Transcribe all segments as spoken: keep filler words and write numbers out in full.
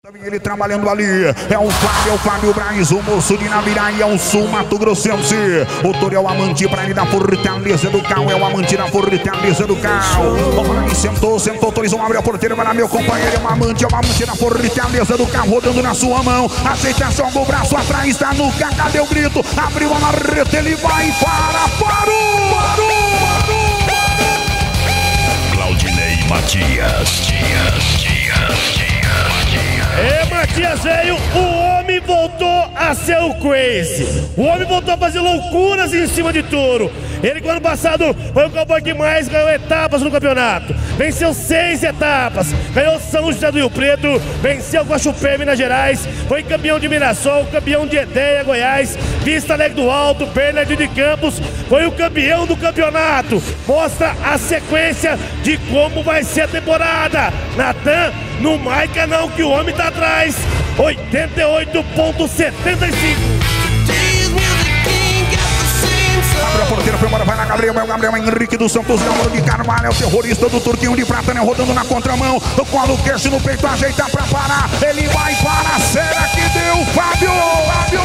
Ele trabalhando ali, é o Fábio, é o Fábio Braz, o moço de Nabiraí, é o Sul Mato Grossense. O Toro é o amante pra ele da fortaleza do carro, é o amante da fortaleza do carro. Vamos lá, sentou, sentou, autorizou, abre a porteira, vai lá, meu companheiro, é o amante, é o amante da fortaleza do carro, rodando na sua mão. Aceita, joga o braço atrás, tá no cacá, deu grito, abriu a marreta, ele vai, para, parou, parou, parou. Claudinei Matias, Dias, Dias, Dias. É, Matias veio, o homem voltou a ser o Crazy. O homem voltou a fazer loucuras em cima de Toro. Ele, no ano passado, foi o cowboy que mais ganhou etapas no campeonato. Venceu seis etapas. Ganhou São José do Rio Preto. Venceu Guaxupé, Minas Gerais. Foi campeão de Mirassol, campeão de Edéia, Goiás. Vista Alegre do Alto, Bernardo de Campos. Foi o campeão do campeonato. Mostra a sequência de como vai ser a temporada. Natan, no Maica não, que o homem tá atrás. oitenta e oito ponto setenta e cinco. Abre a porteira, foi embora, vai lá, Gabriel, é o Gabriel Henrique dos Santos, Galvão de Carvalho, é o terrorista do Turquinho de Prata, né, rodando na contramão, cola o queixo no peito, ajeita pra parar, ele vai para, será que deu, Fábio, Fábio,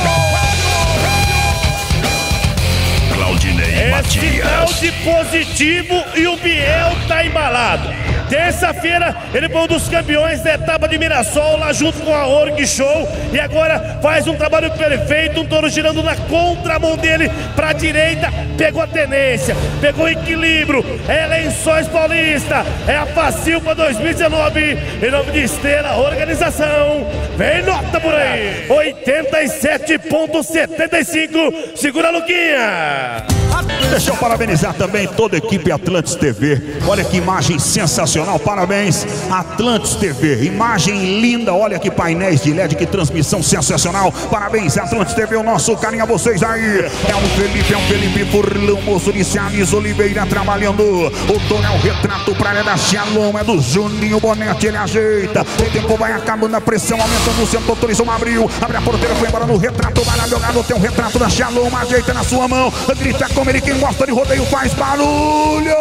Claudinei É Matias. sinal de positivo e o Biel tá embalado. Terça-feira, ele foi um dos campeões da etapa de Mirassol, lá junto com a Org Show. E agora faz um trabalho perfeito, um touro girando na contramão dele pra direita. Pegou a tenência, pegou o equilíbrio. É Lençóis Paulista, é a Facilpa dois mil e dezenove. Em nome de Estrela Organização. Vem nota por aí. oitenta e sete ponto setenta e cinco. Segura, Luquinha. Deixa eu parabenizar também toda a equipe Atlantis T V. Olha que imagem sensacional, parabéns Atlantis T V, imagem linda, olha que painéis de L E D, que transmissão sensacional. Parabéns Atlantis T V, o nosso carinho a vocês aí. É o Felipe, é o Felipe Furlão, moço de Cialis Oliveira trabalhando. O Tony é o retrato pra área da Shalom, é do Juninho Bonetti, ele ajeita. O tempo vai acabando, a pressão aumentando, o centro autorizou, abriu, abre a porteira, foi embora no retrato, vai lá jogado, tem um retrato da Shalom, ajeita na sua mão, grita como ele, quem gosta de rodeio faz barulho.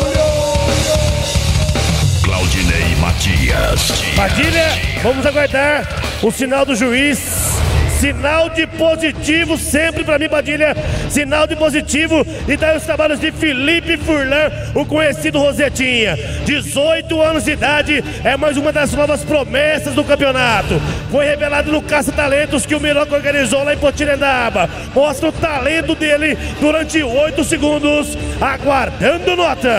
Claudinei Matias. Padilha, vamos aguardar o sinal do juiz. Sinal de positivo sempre pra mim, Padilha. Sinal de positivo. E daí os trabalhos de Felipe Furlan, o conhecido Rosetinha. dezoito anos de idade, é mais uma das novas promessas do campeonato. Foi revelado no Caça Talentos que o Miroca organizou lá em Potirendaba. Mostra o talento dele durante oito segundos, aguardando nota.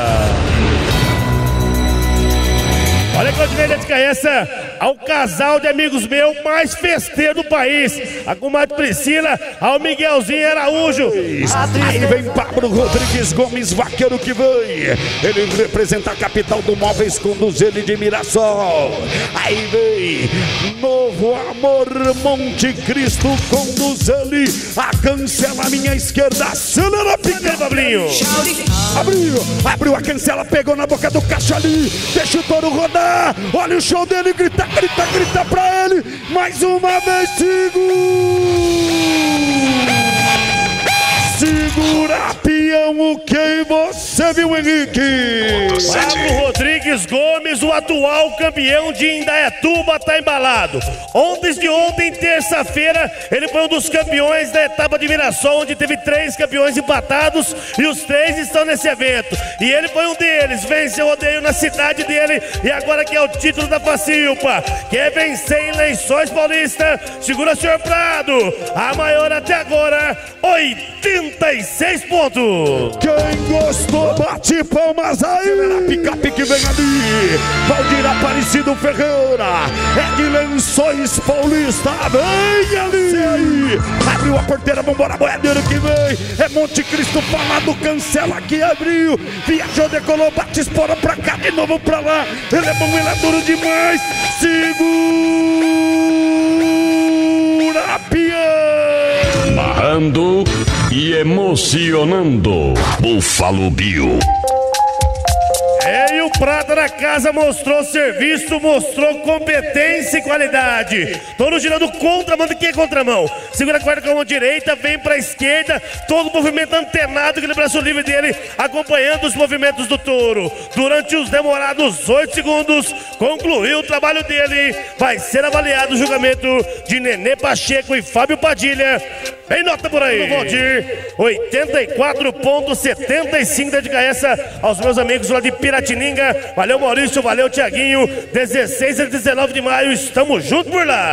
Olha, Claudinei, essa ao casal de amigos meus mais festeiro do país. A comadre Priscila, ao Miguelzinho Araújo. Aí vem Pablo Rodrigues Gomes, vaqueiro que vem. Ele representa a capital do Móveis, conduz ele de Mirassol. Aí vem Novo Amor, Monte Cristo, conduz ele. A cancela à minha esquerda, acelera a pica, Pablinho. Abriu, abriu a cancela, pegou na boca do caixa ali. Deixa o touro rodar. Olha o show dele, grita, grita, grita pra ele. Mais uma vez, segura. Segura, peão, o que você viu, Henrique? Pablo Rodrigues Gomes, o atual campeão de Indaiatuba, tá embalado. Ontem de ontem, terça-feira, ele foi um dos campeões da etapa de Mirassol, onde teve três campeões empatados e os três estão nesse evento. E ele foi um deles, venceu o rodeio na cidade dele e agora que é o título da Facilpa. Quer vencer em Lençóis Paulista? Segura, senhor Prado. A maior até agora, oitenta e seis pontos. Quem gostou, bate palmas aí. A picape que vem ali. Valdir Aparecido Ferreira. É de Lençóis Paulista. Vem ali. Abriu a porteira, vambora, boiadeiro que vem. É Monte Cristo falado, cancela que abriu. Viajou, decolou, bate, espora pra cá, de novo pra lá. Ele é bom, ele é duro demais. Segura, peão. Narrando e emocionando, Buffalo Bill. É, e o prata da casa mostrou serviço, mostrou competência e qualidade. Touro girando contramão. De que é contramão? Segura a corda com a mão direita, vem pra esquerda, todo o movimento antenado, aquele braço livre dele, acompanhando os movimentos do touro. Durante os demorados oito segundos, concluiu o trabalho dele. Vai ser avaliado o julgamento de Nenê Pacheco e Fábio Padilha. Em nota por aí, Valdir, oitenta e quatro vírgula setenta e cinco. Dedica essa aos meus amigos lá de Piratininga. Valeu, Maurício, valeu, Tiaguinho. dezesseis a dezenove de maio, estamos juntos por lá.